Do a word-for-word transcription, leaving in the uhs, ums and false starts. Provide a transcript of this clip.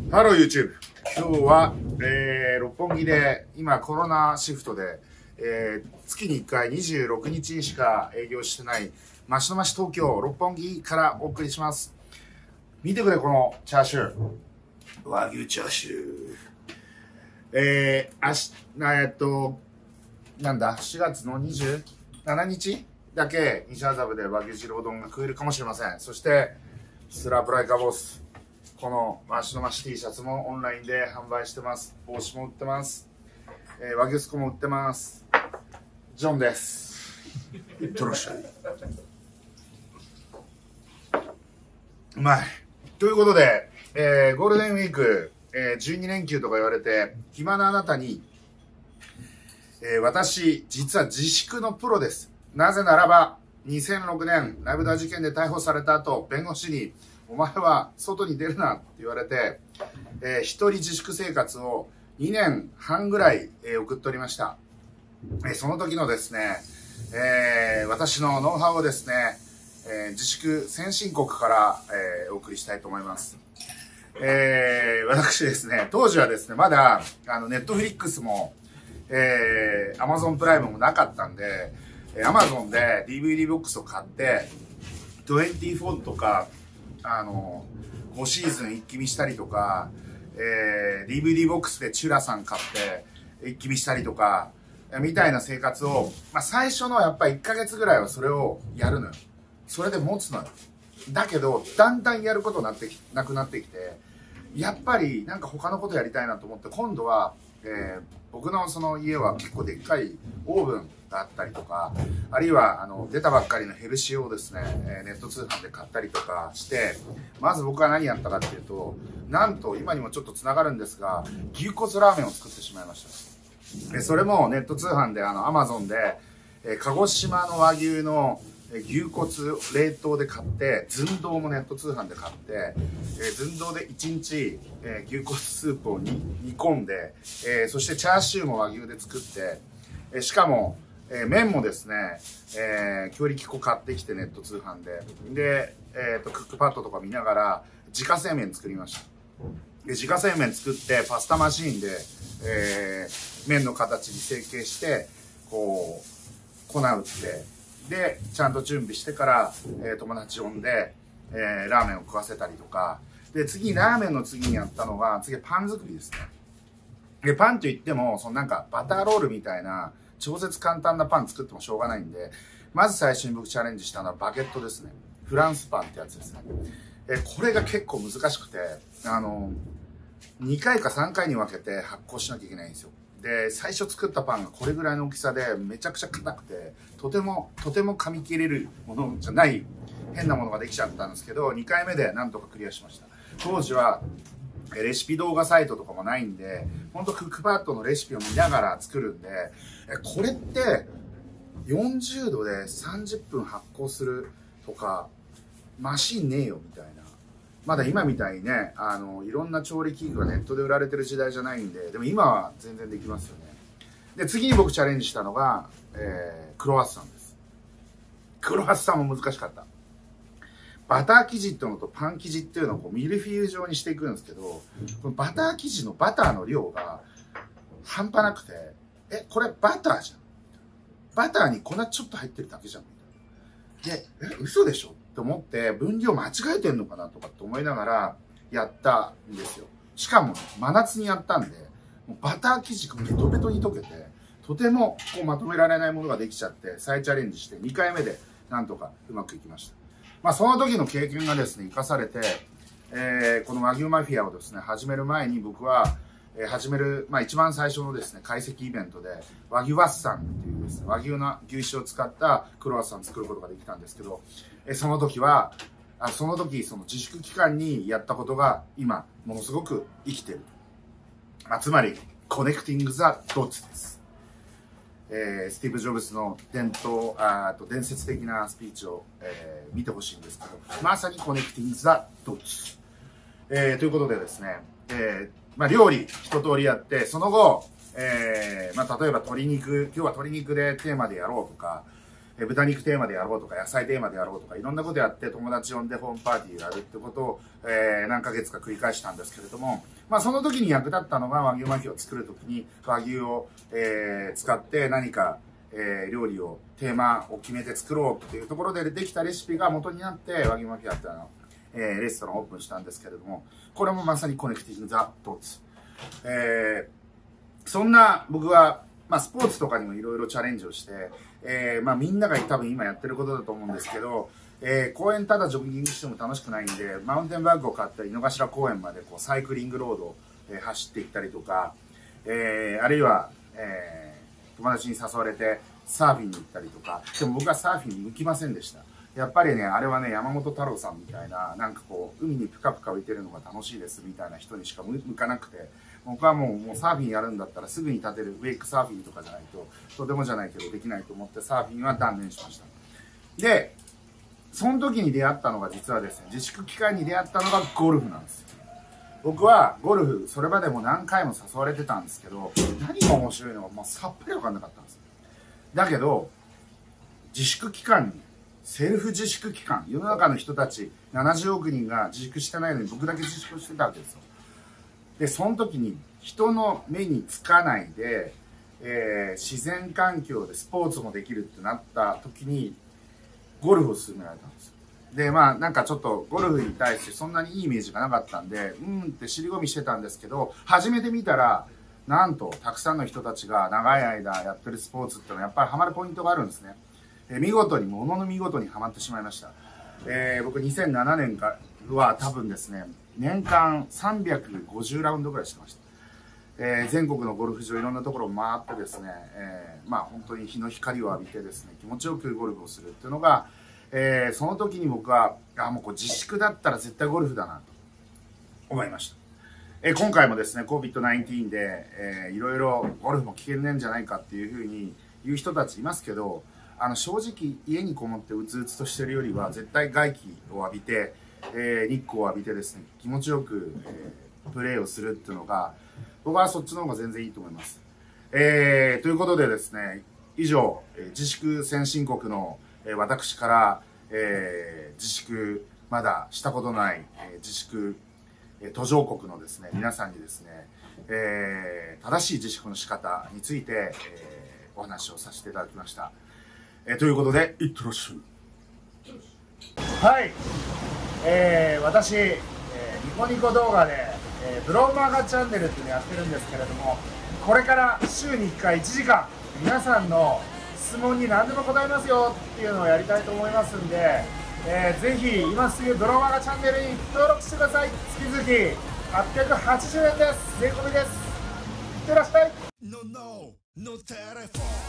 ハロー YouTube。今日は、えー、六本木で、今コロナシフトで、えー、月にいっかいにじゅうろくにちしか営業してない、マシのマシ東京六本木からお送りします。見てくれ、このチャーシュー。和牛チャーシュー。えー、あし、えー、っと、なんだ、しがつのにじゅうしちにちだけ西麻布で和牛二郎丼が食えるかもしれません。そして、スラブライカボス。このマシのマシ T シャツもオンラインで販売してます。帽子も売ってます。えー、和牛スコも売ってます。ジョンです。いってらっしゃい。うまい。ということで、えー、ゴールデンウィーク、えー、じゅうにれんきゅうとか言われて、暇なあなたに、えー、私、実は自粛のプロです。なぜならば、にせんろくねん、ライブダー事件で逮捕された後、弁護士に、お前は外に出るなって言われて、えー、一人自粛生活をにねんはんぐらい、えー、送っておりました。えー、その時のですね、えー、私のノウハウをですね、えー、自粛先進国から、えー、お送りしたいと思います。えー、私ですね、当時はですね、まだ、あの、ネットフリックスも、えー、アマゾンプライムもなかったんで、アマゾンで ディーブイディー ボックスを買って、にじゅうよんとか、あの、ごシーズン一気見したりとか、えー、ディーブイディー ボックスでチュラさん買って一気見したりとか、みたいな生活を、まあ最初のやっぱりいっかげつぐらいはそれをやるのよ。それで持つのよ。だけど、だんだんやることなってき、なくなってきて、やっぱりなんか他のことやりたいなと思って、今度は、えー、僕のその家は結構でっかいオーブンがあったりとか、あるいはあの出たばっかりのヘルシーをですね、ネット通販で買ったりとかして、まず僕は何やったかっていうと、なんと今にもちょっとつながるんですが、牛骨ラーメンを作ってしまいました。でそれもネット通販であの アマゾン で、えー、鹿児島の和牛の牛骨冷凍で買って、寸胴もネット通販で買って、えー、寸胴でいちにち、えー、牛骨スープを煮込んで、えー、そしてチャーシューも和牛で作って、えー、しかも、えー、麺もですね、えー、強力粉買ってきてネット通販で、で、えーと、クックパッドとか見ながら自家製麺作りました。で自家製麺作ってパスタマシーンで、えー、麺の形に成形して、こう、粉打って、で、ちゃんと準備してから、えー、友達呼んで、えー、ラーメンを食わせたりとか。で、次、ラーメンの次にやったのが、次、パン作りですね。で、パンといっても、そのなんか、バターロールみたいな、超絶簡単なパン作ってもしょうがないんで、まず最初に僕チャレンジしたのはバゲットですね。フランスパンってやつですね。えー、これが結構難しくて、あの、にかいかさんかいに分けて発酵しなきゃいけないんですよ。で、最初作ったパンがこれぐらいの大きさでめちゃくちゃ硬くて、とても、とても噛み切れるものじゃない変なものができちゃったんですけど、にかいめでなんとかクリアしました。当時はレシピ動画サイトとかもないんで、ほんとクックパッドのレシピを見ながら作るんで、え、これってよんじゅうどでさんじゅっぷん発酵するとか、マシンねえよみたいな。まだ今みたいにね、あの、いろんな調理器具がネットで売られてる時代じゃないんで、でも今は全然できますよね。で、次に僕チャレンジしたのが、えー、クロワッサンです。クロワッサンも難しかった。バター生地っていうのとパン生地っていうのをこうミルフィーユ状にしていくんですけど、このバター生地のバターの量が半端なくて、え、これバターじゃん。バターに粉ちょっと入ってるだけじゃん。みたいな。で、え、嘘でしょと思って分量間違えてんのかなとかって思いながらやったんですよ。しかも真夏にやったんで、もうバター生地がベトベトに溶けて、とてもこうまとめられないものができちゃって、再チャレンジしてにかいめでなんとかうまくいきました。まあその時の経験がですね、生かされて、えー、この和牛マフィアをですね、始める前に僕は、えー、始める、まあ一番最初のですね、懐石イベントで、和牛ワッサンっていうですね、和牛の牛脂を使ったクロワッサン作ることができたんですけど、えー、その時は、あその時、その自粛期間にやったことが今、ものすごく生きてる。まあ、つまり、コネクティング・ザ・ドッツです。えー、スティーブ・ジョブズの伝統、あと伝説的なスピーチを、えー、見てほしいんですけど、まさにコネクティング・ザ・ドッツ。えー、ということでですね、えー、まあ、料理一通りやって、その後、えー、まあ、例えば鶏肉、今日は鶏肉でテーマでやろうとか、えー、豚肉テーマでやろうとか、野菜テーマでやろうとか、いろんなことやって友達呼んでホームパーティーやるってことを、えー、何ヶ月か繰り返したんですけれども、 まあその時に役立ったのが和牛巻きを作る時に和牛を、えー、使って何か、えー、料理を、テーマを決めて作ろうっていうところでできたレシピが元になって和牛巻き屋っていうの、えー、レストランをオープンしたんですけれども、これもまさにコネクティング・ザ・ドッツ。えー、そんな僕は、まあスポーツとかにもいろいろチャレンジをして、えー、まあみんなが多分今やってることだと思うんですけど、えー、公園ただジョギングしても楽しくないんで、マウンテンバッグを買ったり、井の頭公園までこうサイクリングロードを、えー、走っていったりとか、えー、あるいは、えー、友達に誘われてサーフィンに行ったりとか、でも僕はサーフィンに行きませんでした。やっぱりね、あれはね、山本太郎さんみたいな、なんかこう、海にプカプカ浮いてるのが楽しいですみたいな人にしか向かなくて、僕はもう、もうサーフィンやるんだったらすぐに立てるウェイクサーフィンとかじゃないと、とてもじゃないけどできないと思ってサーフィンは断念しました。で、その時に出会ったのが実はですね、自粛期間に出会ったのがゴルフなんですよ。僕はゴルフ、それまでも何回も誘われてたんですけど、何が面白いのかもうさっぱりわかんなかったんですよ。だけど、自粛期間に、セルフ自粛期間、世の中の人たちななじゅうおく人が自粛してないのに僕だけ自粛してたわけですよ。で、その時に人の目につかないで、えー、自然環境でスポーツもできるってなった時に、ゴルフを勧められたんですよ。で、まあなんかちょっとゴルフに対してそんなにいいイメージがなかったんで、うんって尻込みしてたんですけど、始めてみたら、なんとたくさんの人たちが長い間やってるスポーツっていうのはやっぱりハマるポイントがあるんですね。え見事に、ものの見事にハマってしまいました。えー、僕にせんななねんからは多分ですね、年間さんびゃくごじゅうラウンドぐらいしてました。えー、全国のゴルフ場いろんなところを回ってですね、えー、まあ本当に日の光を浴びてですね、気持ちよくゴルフをするっていうのが、えー、その時に僕は、あ、もうこう自粛だったら絶対ゴルフだなと思いました。えー、今回もですね、コービッドナインティーン で、えー、いろいろゴルフも危険なんじゃないかっていうふうに言う人たちいますけど、あの正直家にこもってうつうつとしてるよりは絶対外気を浴びて、えー、日光を浴びてですね、気持ちよく、えー、プレーをするっていうのが僕はそっちの方が全然いいと思います。えー、ということでですね、以上自粛先進国の、えー、私から、えー、自粛まだしたことない、えー、自粛、えー、途上国のですね皆さんにですね、えー、正しい自粛の仕方について、えー、お話をさせていただきました。えー、ということで、いってらっしゃい。はい、えー、私、えー、ニコニコ動画で、えー、ブローマーガチャンネルっていうのをやってるんですけれども、これから週にいっかいいちじかん、皆さんの質問に何でも答えますよっていうのをやりたいと思いますんで、えー、ぜひ今すぐブローマーガチャンネルに登録してください。月々はっぴゃくはちじゅうえんです。税込みです。いってらっしゃい。No, no, no telephone.